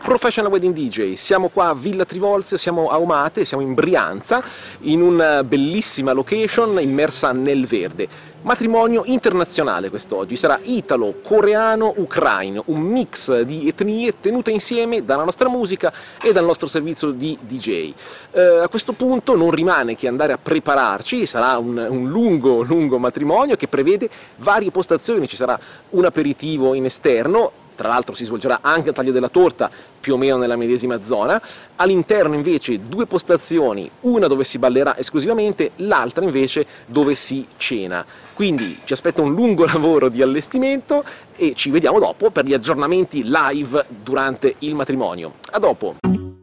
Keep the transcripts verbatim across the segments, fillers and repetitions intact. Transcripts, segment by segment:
Professional Wedding D J, siamo qua a Villa Trivolzio, siamo a Omate, siamo in Brianza, in una bellissima location immersa nel verde. Matrimonio internazionale quest'oggi, sarà italo, coreano, ucraino, un mix di etnie tenute insieme dalla nostra musica e dal nostro servizio di D J. Eh, a questo punto non rimane che andare a prepararci, sarà un, un lungo, lungo matrimonio che prevede varie postazioni, ci sarà un aperitivo in esterno. Tra l'altro si svolgerà anche il taglio della torta, più o meno nella medesima zona. All'interno invece due postazioni, una dove si ballerà esclusivamente, l'altra invece dove si cena. Quindi ci aspetta un lungo lavoro di allestimento e ci vediamo dopo per gli aggiornamenti live durante il matrimonio. A dopo!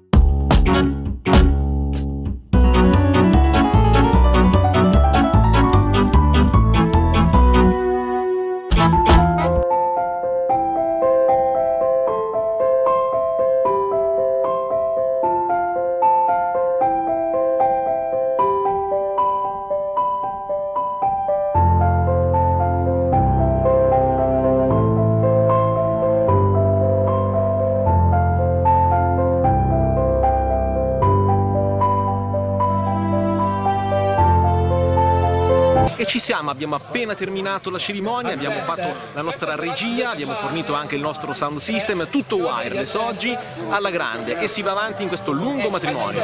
E ci siamo, abbiamo appena terminato la cerimonia, abbiamo fatto la nostra regia, abbiamo fornito anche il nostro sound system, tutto wireless oggi alla grande e si va avanti in questo lungo matrimonio.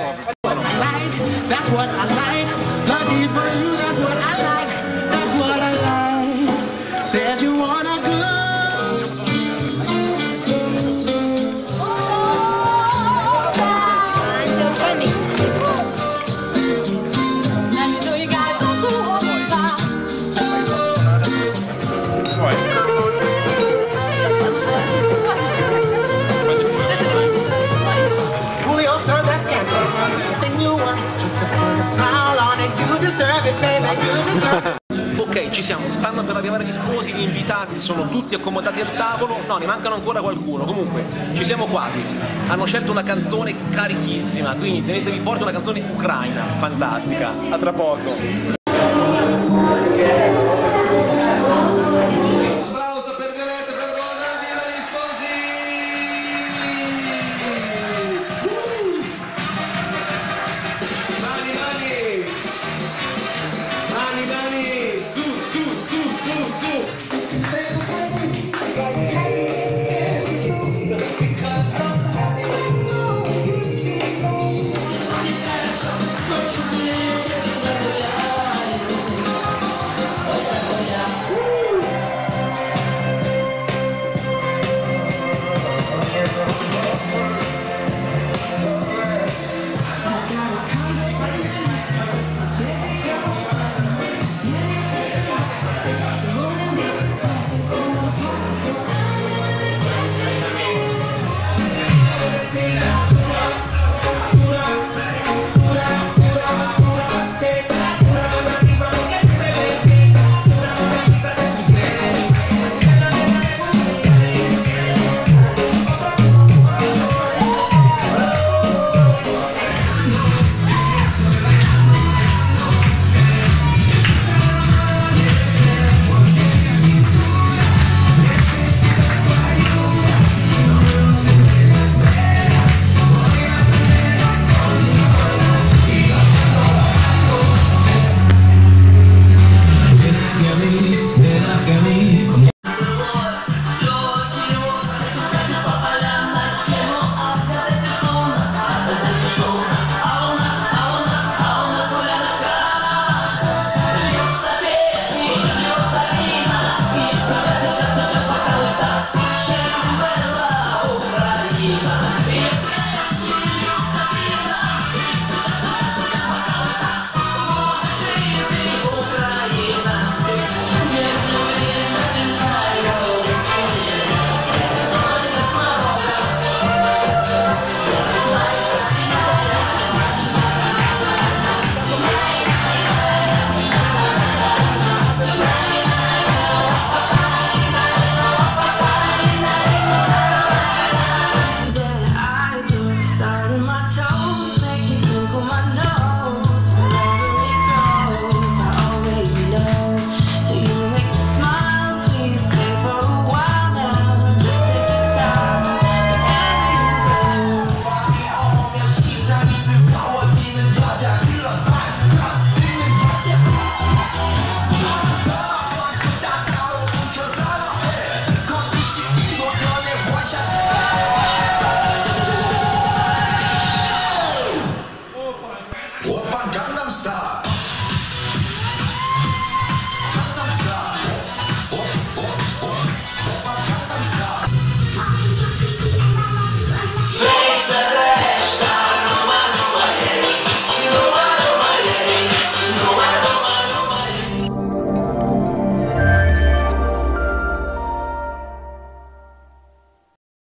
Ok, ci siamo, stanno per arrivare gli sposi, gli invitati, sono tutti accomodati al tavolo, no, ne mancano ancora qualcuno, comunque ci siamo quasi. Hanno scelto una canzone carichissima, quindi tenetevi forte, una canzone ucraina, fantastica. A tra poco.